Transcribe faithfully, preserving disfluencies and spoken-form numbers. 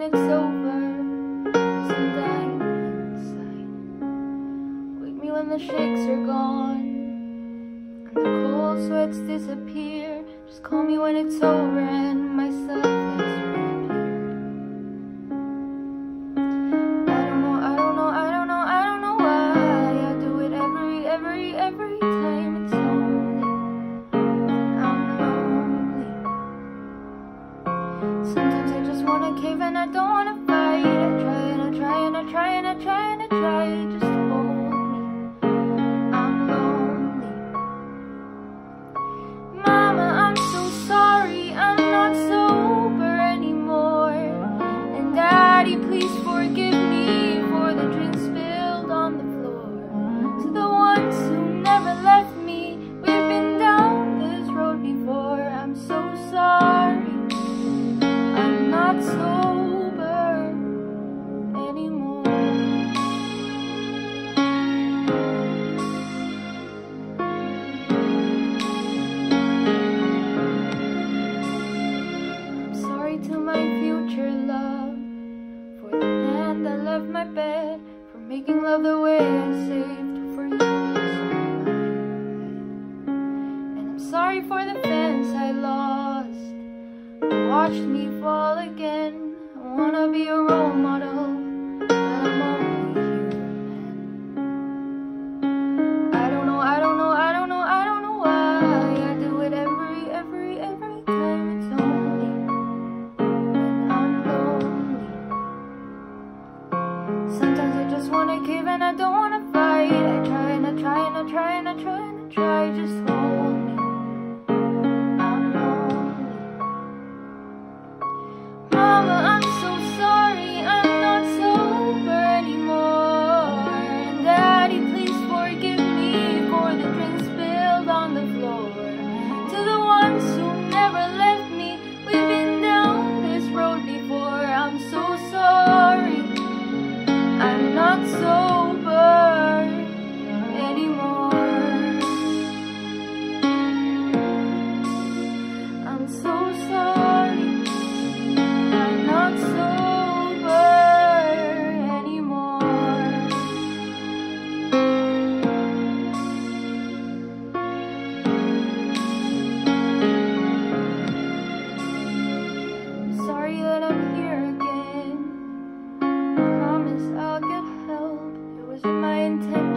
it's over, 'cause I'm dying inside. Wake me when the shakes are gone and the cold sweats disappear. Just call me when it's over and myself has reappeared. I don't know, I don't know, I don't know, I don't know why I do it every, every, every time it's lonely and I'm lonely. Sometimes I just wanna cave and I don't wanna fight. I try and I try and I try and I try and I try. Just hold me, I'm lonely. Mama, I'm so sorry, I'm not sober anymore. And Daddy, please forgive me for the drink spilled on the floor. To the ones who never left me, we've been down this road before. I'm so sorry, I'm not sober anymore. I'm sorry to my future love, for the man that left my bed, for making love the way I saved for you. And I'm sorry for the fence I lost, who watched me fall again. I wanna be a role model, but I'm only human. I don't know, I don't know, I don't know, I don't know why I do it every, every, every time it's lonely and I'm lonely. Sometimes I just wanna cave and I don't wanna fight. I try and I try and I try and I try and I try. Just hold me, I'm lonely. Mama, I'm so sorry, I'm not sober anymore. And Daddy, please forgive me for the drink spilled on the floor. To the ones who never left me, we've been down this road before. I'm so sorry, I'm not sober anymore. I'm so sorry, I'm not sober anymore. I'm sorry that I'm here again. Promise I'll get help. It wasn't my intention.